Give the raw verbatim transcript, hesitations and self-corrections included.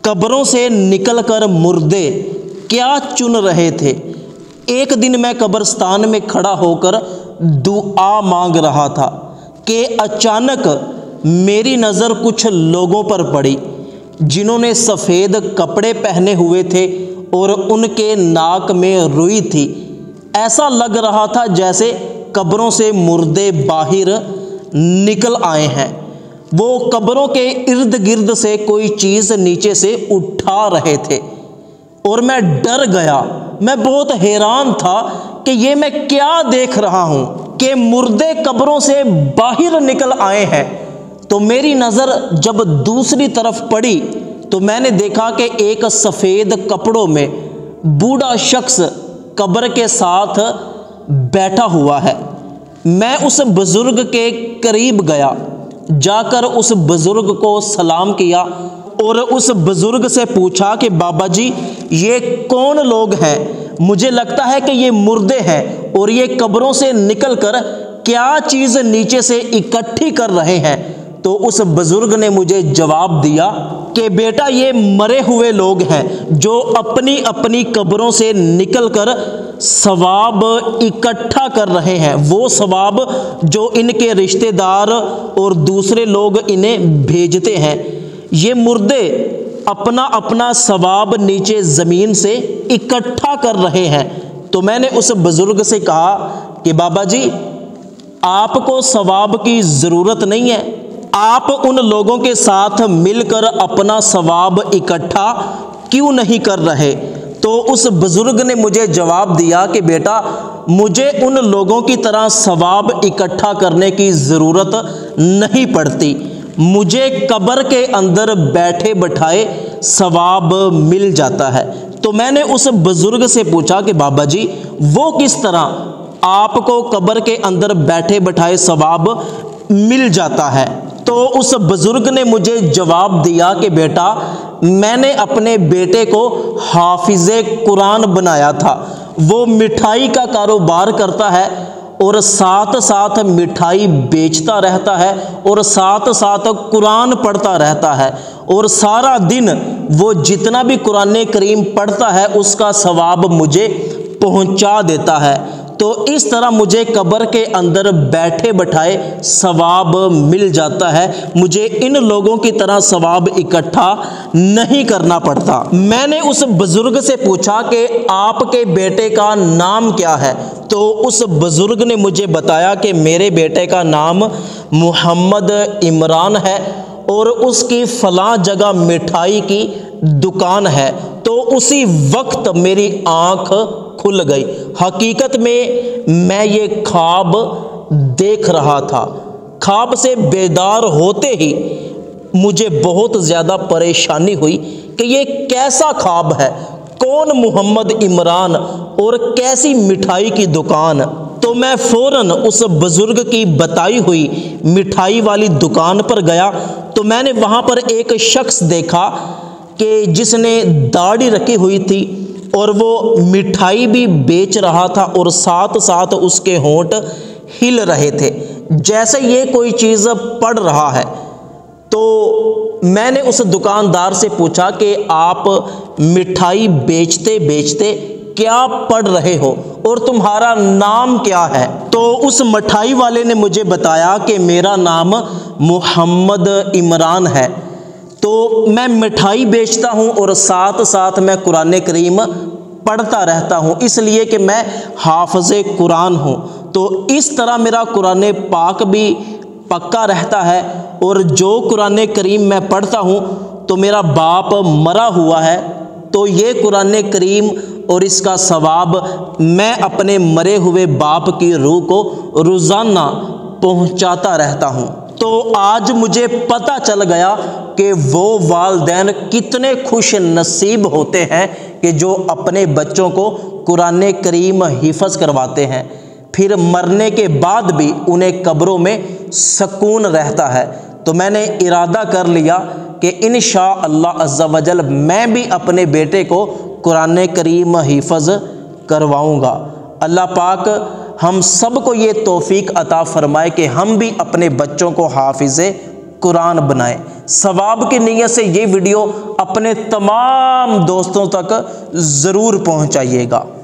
قبروں سے نکل کر مردے کیا چن رہے تھے۔ ایک دن میں قبرستان میں کھڑا ہو کر دعا مانگ رہا تھا کہ اچانک میری نظر کچھ لوگوں پر پڑی جنہوں نے سفید کپڑے پہنے ہوئے تھے اور ان کے ناک میں روئی تھی۔ ایسا لگ رہا تھا جیسے قبروں سے مردے باہر نکل آئے ہیں۔ وہ قبروں کے ارد گرد سے کوئی چیز نیچے سے اٹھا رہے تھے اور میں ڈر گیا۔ میں بہت حیران تھا کہ یہ میں کیا دیکھ رہا ہوں کہ مردے قبروں سے باہر نکل آئے ہیں۔ تو میری نظر جب دوسری طرف پڑی تو میں نے دیکھا کہ ایک سفید کپڑوں میں بوڑھا شخص قبر کے ساتھ بیٹھا ہوا ہے۔ میں اس بزرگ کے قریب گیا، جا کر اس بزرگ کو سلام کیا اور اس بزرگ سے پوچھا کہ بابا جی یہ کون لوگ ہیں؟ مجھے لگتا ہے کہ یہ مردے ہیں اور یہ قبروں سے نکل کر کیا چیز نیچے سے اکٹھی کر رہے ہیں۔ تو اس بزرگ نے مجھے جواب دیا کہ بیٹا یہ مرے ہوئے لوگ ہیں جو اپنی اپنی قبروں سے نکل کر ثواب اکٹھا کر رہے ہیں، وہ ثواب جو ان کے رشتہ دار اور دوسرے لوگ انہیں بھیجتے ہیں۔ یہ مردے اپنا اپنا ثواب نیچے زمین سے اکٹھا کر رہے ہیں۔ تو میں نے اس بزرگ سے کہا کہ بابا جی آپ کو ثواب کی ضرورت نہیں ہے، آپ ان لوگوں کے ساتھ مل کر اپنا ثواب اکٹھا کیوں نہیں کر رہے؟ تو اس بزرگ نے مجھے جواب دیا کہ بیٹا مجھے ان لوگوں کی طرح ثواب اکٹھا کرنے کی ضرورت نہیں پڑتی، مجھے قبر کے اندر بیٹھے بٹھائے ثواب مل جاتا ہے۔ تو میں نے اس بزرگ سے پوچھا کہ بابا جی وہ کس طرح آپ کو قبر کے اندر بیٹھے بٹھائے ثواب مل جاتا ہے؟ تو اس بزرگ نے مجھے جواب دیا کہ بیٹا میں نے اپنے بیٹے کو حافظ قرآن بنایا تھا، وہ مٹھائی کا کاروبار کرتا ہے اور ساتھ ساتھ مٹھائی بیچتا رہتا ہے اور ساتھ ساتھ قرآن پڑھتا رہتا ہے، اور سارا دن وہ جتنا بھی قرآن کریم پڑھتا ہے اس کا ثواب مجھے پہنچا دیتا ہے۔ تو اس طرح مجھے قبر کے اندر بیٹھے بٹھائے ثواب مل جاتا ہے، مجھے ان لوگوں کی طرح ثواب اکٹھا نہیں کرنا پڑتا۔ میں نے اس بزرگ سے پوچھا کہ آپ کے بیٹے کا نام کیا ہے؟ تو اس بزرگ نے مجھے بتایا کہ میرے بیٹے کا نام محمد عمران ہے اور اس کی فلاں جگہ مٹھائی کی دکان ہے۔ تو اسی وقت میری آنکھ کھل گئی۔ حقیقت میں میں یہ خواب دیکھ رہا تھا۔ خواب سے بیدار ہوتے ہی مجھے بہت زیادہ پریشانی ہوئی کہ یہ کیسا خواب ہے، کون محمد عمران اور کیسی مٹھائی کی دکان؟ تو میں فوراً اس بزرگ کی بتائی ہوئی مٹھائی والی دکان پر گیا تو میں نے وہاں پر ایک شخص دیکھا کہ جس نے داڑھی رکھی ہوئی تھی اور وہ مٹھائی بھی بیچ رہا تھا اور ساتھ ساتھ اس کے ہونٹ ہل رہے تھے جیسے یہ کوئی چیز پڑھ رہا ہے۔ تو میں نے اس دکاندار سے پوچھا کہ آپ مٹھائی بیچتے بیچتے کیا پڑھ رہے ہو اور تمہارا نام کیا ہے؟ تو اس مٹھائی والے نے مجھے بتایا کہ میرا نام محمد عمران ہے، تو میں مٹھائی بیچتا ہوں اور ساتھ ساتھ میں قرآن کریم پڑھتا رہتا ہوں، اس لیے کہ میں حافظ قرآن ہوں۔ تو اس طرح میرا قرآن پاک بھی پکا رہتا ہے، اور جو قرآن کریم میں پڑھتا ہوں تو میرا باپ مرا ہوا ہے، تو یہ قرآن کریم اور اس کا ثواب میں اپنے مرے ہوئے باپ کی روح کو روزانہ پہنچاتا رہتا ہوں۔ تو آج مجھے پتہ چل گیا کہ وہ والدین کتنے خوش نصیب ہوتے ہیں کہ جو اپنے بچوں کو قرآن کریم حفظ کرواتے ہیں، پھر مرنے کے بعد بھی انہیں قبروں میں سکون رہتا ہے۔ تو میں نے ارادہ کر لیا کہ انشاءاللہ عز و جل میں بھی اپنے بیٹے کو قرآن کریم حفظ کرواؤں گا۔ اللہ پاک ہم سب کو یہ توفیق عطا فرمائے کہ ہم بھی اپنے بچوں کو حافظ قرآن بنائیں۔ ثواب کی نیت سے یہ ویڈیو اپنے تمام دوستوں تک ضرور پہنچائیے گا۔